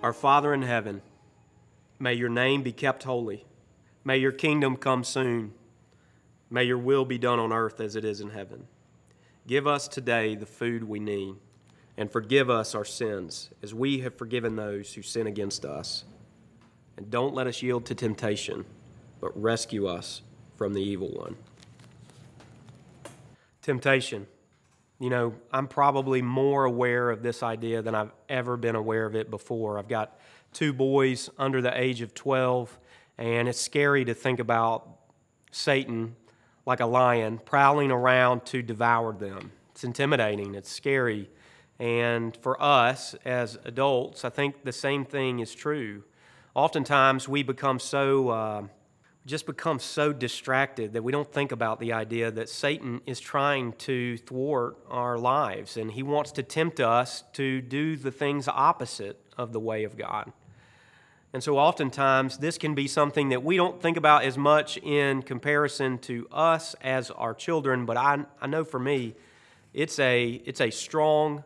Our Father in heaven, may your name be kept holy. May your kingdom come soon. May your will be done on earth as it is in heaven. Give us today the food we need, and forgive us our sins as we have forgiven those who sin against us. And don't let us yield to temptation, but rescue us from the evil one. Temptation. You know, I'm probably more aware of this idea than I've ever been aware of it before. I've got 2 boys under the age of 12, and it's scary to think about Satan like a lion prowling around to devour them. It's intimidating, it's scary. And for us as adults, I think the same thing is true. Oftentimes we become so distracted that we don't think about the idea that Satan is trying to thwart our lives, and he wants to tempt us to do the things opposite of the way of God. And so oftentimes this can be something that we don't think about as much in comparison to us as our children, but I know for me, it's a strong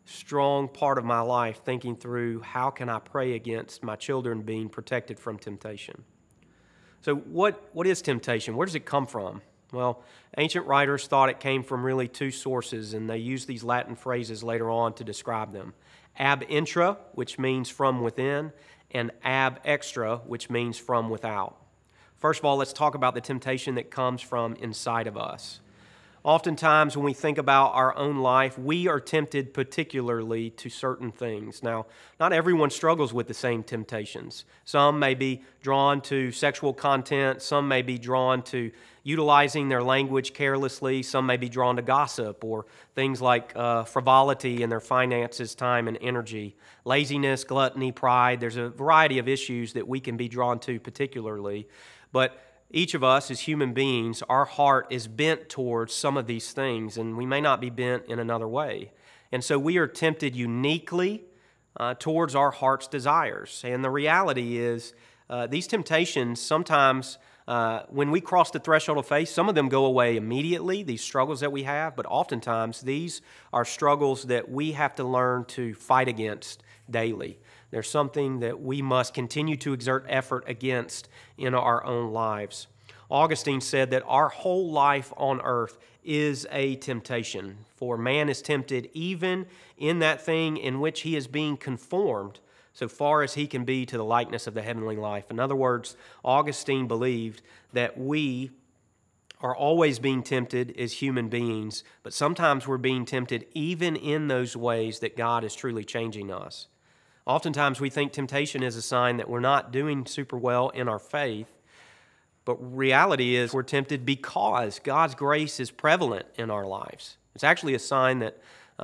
part of my life, thinking through how can I pray against my children being protected from temptation. So what is temptation? Where does it come from? Well, ancient writers thought it came from really 2 sources, and they used these Latin phrases later on to describe them. Ab intra, which means from within, and ab extra, which means from without. First of all, let's talk about the temptation that comes from inside of us. Oftentimes when we think about our own life, we are tempted particularly to certain things. Now, not everyone struggles with the same temptations. Some may be drawn to sexual content. Some may be drawn to utilizing their language carelessly. Some may be drawn to gossip or things like frivolity in their finances, time, and energy. Laziness, gluttony, pride. There's a variety of issues that we can be drawn to particularly. But each of us as human beings, our heart is bent towards some of these things, and we may not be bent in another way. And so we are tempted uniquely towards our heart's desires. And the reality is these temptations sometimes, when we cross the threshold of faith, some of them go away immediately, these struggles that we have, but oftentimes these are struggles that we have to learn to fight against daily. There's something that we must continue to exert effort against in our own lives. Augustine said that our whole life on earth is a temptation, for man is tempted even in that thing in which he is being conformed so far as he can be to the likeness of the heavenly life. In other words, Augustine believed that we are always being tempted as human beings, but sometimes we're being tempted even in those ways that God is truly changing us. Oftentimes we think temptation is a sign that we're not doing super well in our faith, but reality is we're tempted because God's grace is prevalent in our lives. It's actually a sign that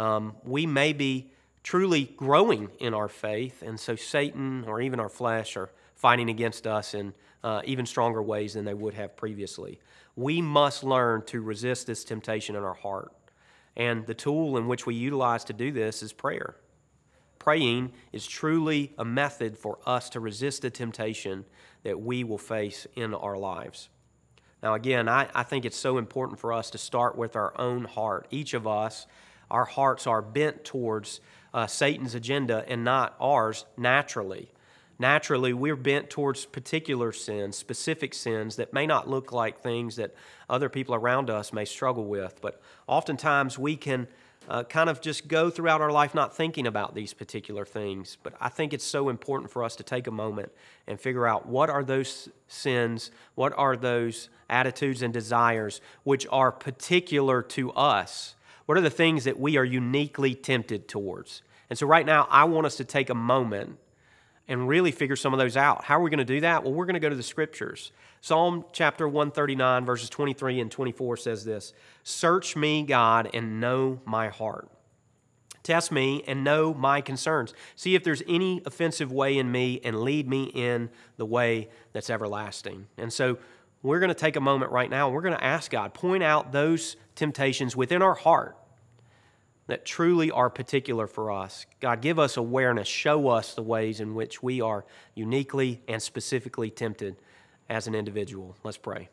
we may be truly growing in our faith, and so Satan or even our flesh are fighting against us in even stronger ways than they would have previously. We must learn to resist this temptation in our heart, and the tool in which we utilize to do this is prayer. Praying is truly a method for us to resist the temptation that we will face in our lives. Now again, I think it's so important for us to start with our own heart. Each of us, our hearts are bent towards Satan's agenda and not ours naturally. Naturally, we're bent towards particular sins, specific sins that may not look like things that other people around us may struggle with, but oftentimes we can kind of just go throughout our life not thinking about these particular things. But I think it's so important for us to take a moment and figure out what are those sins, what are those attitudes and desires which are particular to us. What are the things that we are uniquely tempted towards? And so right now, I want us to take a moment and really figure some of those out. How are we going to do that? Well, we're going to go to the Scriptures. Psalm chapter 139, verses 23 and 24 says this: "Search me, God, and know my heart. Test me and know my concerns. See if there's any offensive way in me, and lead me in the way that's everlasting." And so we're going to take a moment right now, and we're going to ask God, point out those temptations within our heart that truly are particular for us. God, give us awareness. Show us the ways in which we are uniquely and specifically tempted as an individual. Let's pray.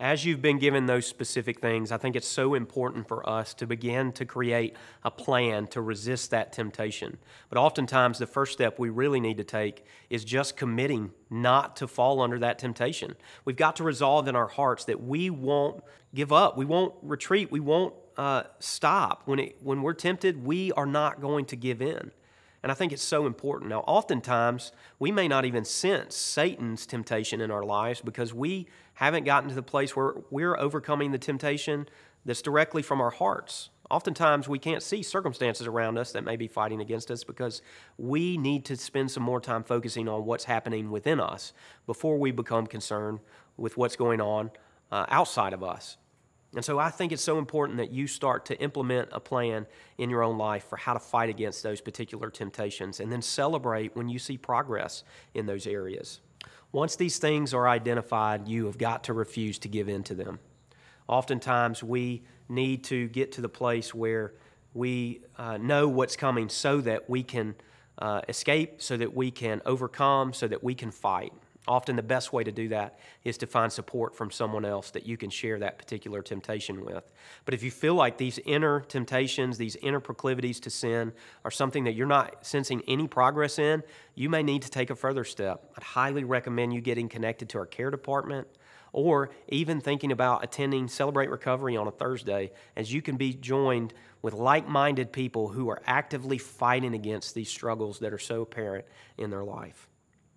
as you've been given those specific things, I think it's so important for us to begin to create a plan to resist that temptation. But oftentimes, the first step we really need to take is just committing not to fall under that temptation. We've got to resolve in our hearts that we won't give up, we won't retreat, we won't stop. When we're tempted, we are not going to give in. And I think it's so important. Now, oftentimes, we may not even sense Satan's temptation in our lives because we haven't gotten to the place where we're overcoming the temptation that's directly from our hearts. Oftentimes, we can't see circumstances around us that may be fighting against us because we need to spend some more time focusing on what's happening within us before we become concerned with what's going on outside of us. And so I think it's so important that you start to implement a plan in your own life for how to fight against those particular temptations and then celebrate when you see progress in those areas. Once these things are identified, you have got to refuse to give in to them. Oftentimes, we need to get to the place where we know what's coming so that we can escape, so that we can overcome, so that we can fight. Often the best way to do that is to find support from someone else that you can share that particular temptation with. But if you feel like these inner temptations, these inner proclivities to sin are something that you're not sensing any progress in, you may need to take a further step. I'd highly recommend you getting connected to our care department or even thinking about attending Celebrate Recovery on a Thursday, as you can be joined with like-minded people who are actively fighting against these struggles that are so apparent in their life.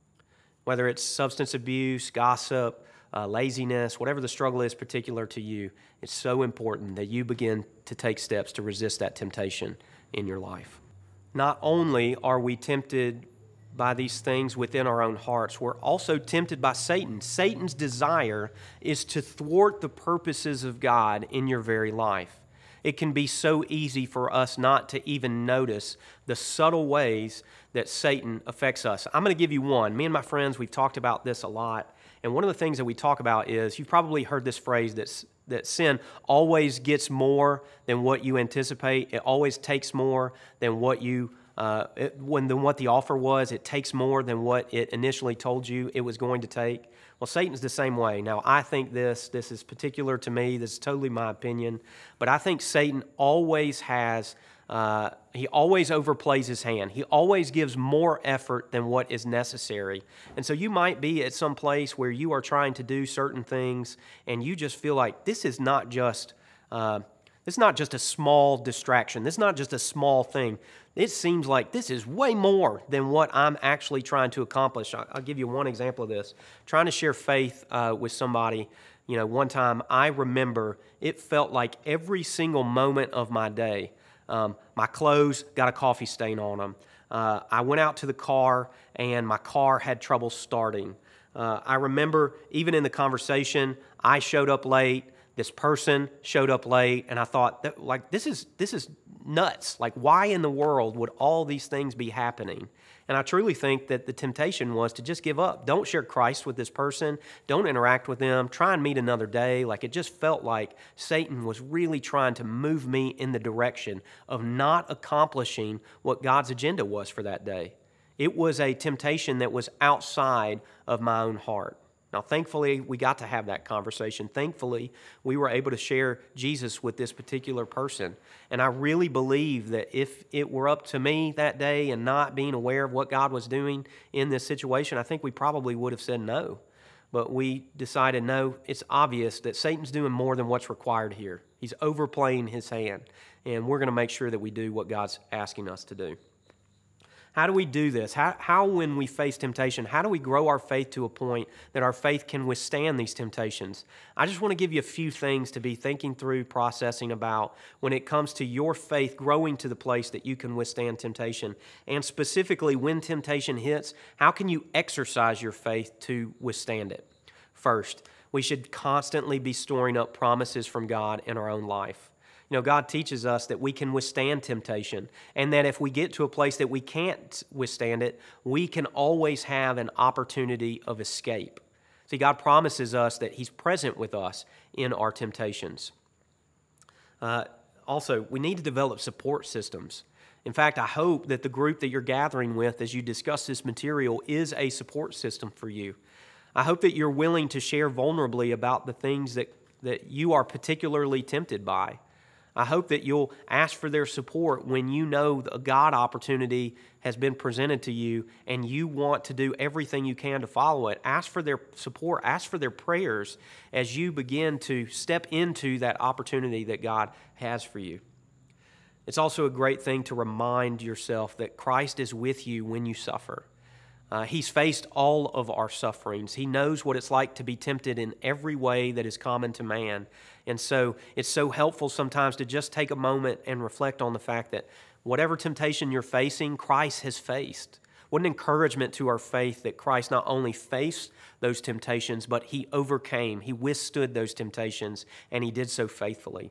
Whether it's substance abuse, gossip, laziness, whatever the struggle is particular to you, it's so important that you begin to take steps to resist that temptation in your life. Not only are we tempted by these things within our own hearts, we're also tempted by Satan. Satan's desire is to thwart the purposes of God in your very life. It can be so easy for us not to even notice the subtle ways that Satan affects us. I'm going to give you one. Me and my friends, we've talked about this a lot. And one of the things that we talk about is, you've probably heard this phrase that sin always gets more than what you anticipate. It always takes more than what what the offer was. It takes more than what it initially told you it was going to take. Well, Satan's the same way. Now, I think this is particular to me. This is totally my opinion. But I think Satan always he always overplays his hand. He always gives more effort than what is necessary. And so you might be at some place where you are trying to do certain things and you just feel like this is not just a small distraction. This is not just a small thing. It seems like this is way more than what I'm actually trying to accomplish. I'll give you one example of this. Trying to share faith with somebody, one time I remember it felt like every single moment of my day, my clothes got a coffee stain on them. I went out to the car and my car had trouble starting. I remember even in the conversation, I showed up late. This person showed up late, and I thought, this is nuts. Like, why in the world would all these things be happening? And I truly think that the temptation was to just give up. Don't share Christ with this person. Don't interact with them. Try and meet another day. Like, it just felt like Satan was really trying to move me in the direction of not accomplishing what God's agenda was for that day. It was a temptation that was outside of my own heart. Now, thankfully, we got to have that conversation. Thankfully, we were able to share Jesus with this particular person. And I really believe that if it were up to me that day and not being aware of what God was doing in this situation, I think we probably would have said no. But we decided, no, it's obvious that Satan's doing more than what's required here. He's overplaying his hand. And we're going to make sure that we do what God's asking us to do. How do we do this? How, when we face temptation, how do we grow our faith to a point that our faith can withstand these temptations? I just want to give you a few things to be thinking through, processing about when it comes to your faith growing to the place that you can withstand temptation. And specifically, when temptation hits, how can you exercise your faith to withstand it? First, we should constantly be storing up promises from God in our own life. God teaches us that we can withstand temptation, and that if we get to a place that we can't withstand it, we can always have an opportunity of escape. See, God promises us that He's present with us in our temptations. Also, we need to develop support systems. In fact, I hope that the group that you're gathering with as you discuss this material is a support system for you. I hope that you're willing to share vulnerably about the things that that you are particularly tempted by. I hope that you'll ask for their support when you know a God opportunity has been presented to you and you want to do everything you can to follow it. Ask for their support. Ask for their prayers as you begin to step into that opportunity that God has for you. It's also a great thing to remind yourself that Christ is with you when you suffer. He's faced all of our sufferings. He knows what it's like to be tempted in every way that is common to man. And so it's so helpful sometimes to just take a moment and reflect on the fact that whatever temptation you're facing, Christ has faced. What an encouragement to our faith that Christ not only faced those temptations, but He overcame, He withstood those temptations, and He did so faithfully.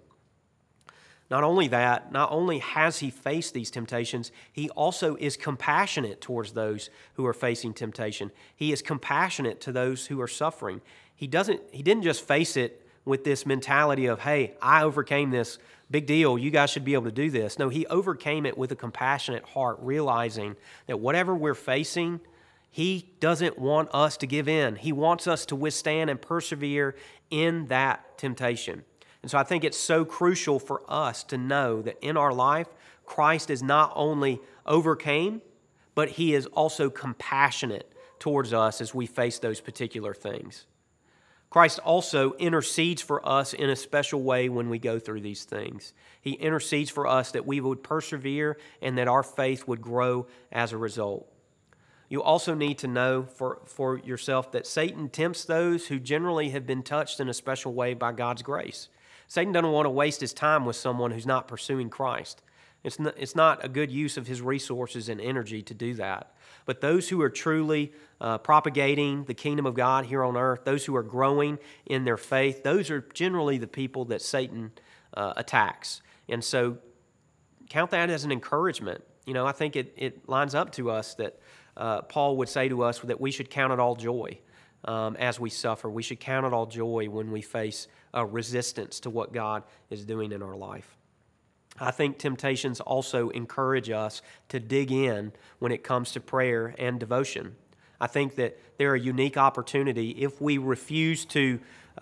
Not only that, not only has He faced these temptations, He also is compassionate towards those who are facing temptation. He is compassionate to those who are suffering. He didn't just face it with this mentality of, hey, I overcame this, big deal, you guys should be able to do this. No, He overcame it with a compassionate heart, realizing that whatever we're facing, He doesn't want us to give in. He wants us to withstand and persevere in that temptation. And so I think it's so crucial for us to know that in our life, Christ is not only overcame, but He is also compassionate towards us as we face those particular things. Christ also intercedes for us in a special way when we go through these things. He intercedes for us that we would persevere and that our faith would grow as a result. You also need to know for yourself that Satan tempts those who generally have been touched in a special way by God's grace. Satan doesn't want to waste his time with someone who's not pursuing Christ. It's not a good use of his resources and energy to do that. But those who are truly propagating the kingdom of God here on earth, those who are growing in their faith, those are generally the people that Satan attacks. And so count that as an encouragement. You know, I think it lines up to us that Paul would say to us that we should count it all joy as we suffer. We should count it all joy when we face resistance to what God is doing in our life. I think temptations also encourage us to dig in when it comes to prayer and devotion. I think that they're a unique opportunity if we refuse to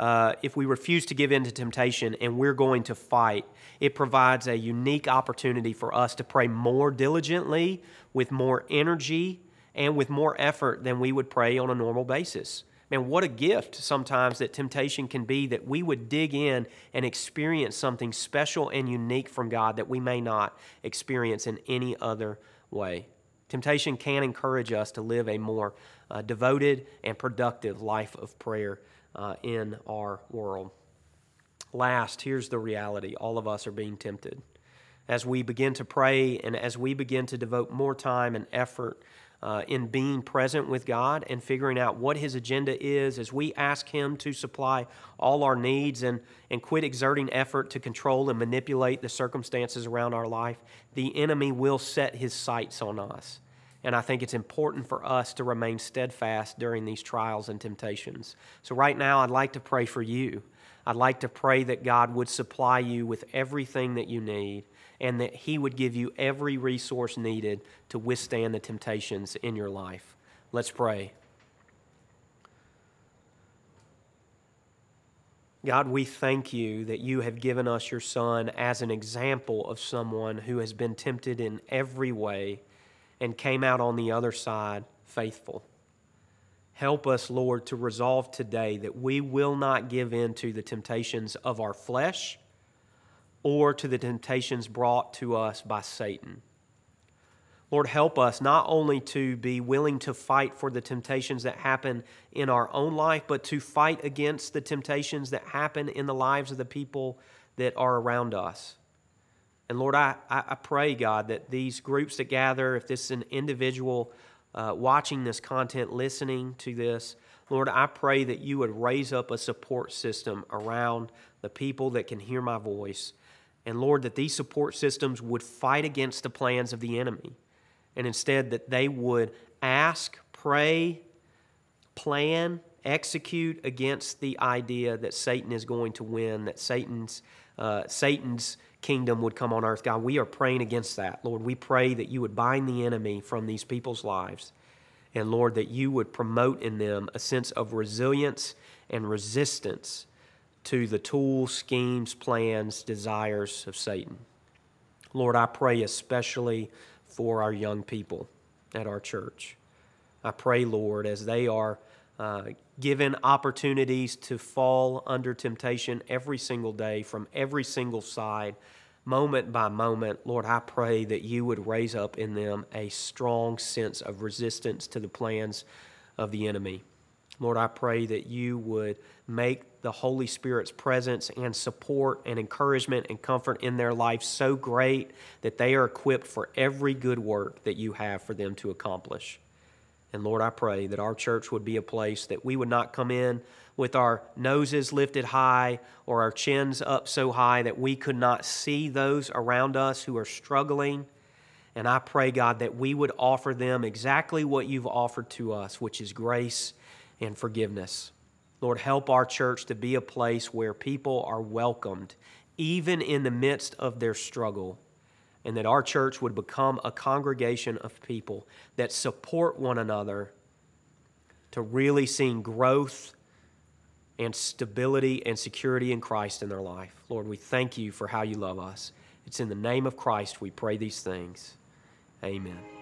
give in to temptation and we're going to fight. It provides a unique opportunity for us to pray more diligently, with more energy, and with more effort than we would pray on a normal basis. Man, what a gift sometimes that temptation can be, that we would dig in and experience something special and unique from God that we may not experience in any other way. Temptation can encourage us to live a more devoted and productive life of prayer in our world. Last, here's the reality. All of us are being tempted. As we begin to pray and as we begin to devote more time and effort in being present with God and figuring out what His agenda is, as we ask Him to supply all our needs and quit exerting effort to control and manipulate the circumstances around our life, the enemy will set his sights on us. And I think it's important for us to remain steadfast during these trials and temptations. So right now, I'd like to pray for you. I'd like to pray that God would supply you with everything that you need, and that He would give you every resource needed to withstand the temptations in your life. Let's pray. God, we thank You that You have given us Your Son as an example of someone who has been tempted in every way and came out on the other side faithful. Help us, Lord, to resolve today that we will not give in to the temptations of our flesh or to the temptations brought to us by Satan. Lord, help us not only to be willing to fight for the temptations that happen in our own life, but to fight against the temptations that happen in the lives of the people that are around us. And Lord, I pray, God, that these groups that gather, if this is an individual watching this content, listening to this, Lord, I pray that You would raise up a support system around the people that can hear my voice. And Lord, that these support systems would fight against the plans of the enemy. And instead that they would ask, pray, plan, execute against the idea that Satan is going to win, that Satan's kingdom would come on earth. God, we are praying against that. Lord, we pray that You would bind the enemy from these people's lives. And Lord, that You would promote in them a sense of resilience and resistance to the tools, schemes, plans, desires of Satan. Lord, I pray especially for our young people at our church. I pray, Lord, as they are given opportunities to fall under temptation every single day from every single side, moment by moment, Lord, I pray that you would raise up in them a strong sense of resistance to the plans of the enemy. Lord, I pray that you would make the Holy Spirit's presence and support and encouragement and comfort in their life so great that they are equipped for every good work that you have for them to accomplish. And Lord, I pray that our church would be a place that we would not come in with our noses lifted high or our chins up so high that we could not see those around us who are struggling. And I pray, God, that we would offer them exactly what you've offered to us, which is grace and forgiveness. Lord, help our church to be a place where people are welcomed, even in the midst of their struggle, and that our church would become a congregation of people that support one another to really seeing growth and stability and security in Christ in their life. Lord, we thank you for how you love us. It's in the name of Christ we pray these things. Amen.